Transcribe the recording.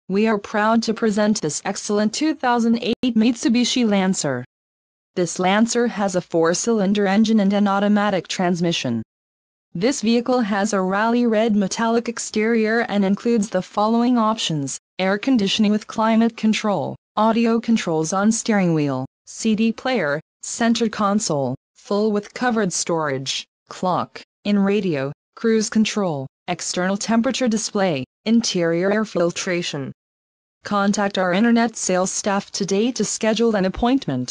We are proud to present this excellent 2008 Mitsubishi Lancer. This Lancer has a 4-cylinder engine and an automatic transmission. This vehicle has a rally red metallic exterior and includes the following options: air conditioning with climate control, audio controls on steering wheel, CD player, center console, full with covered storage, clock, in radio, cruise control, external temperature display, interior air filtration. Contact our internet sales staff today to schedule an appointment.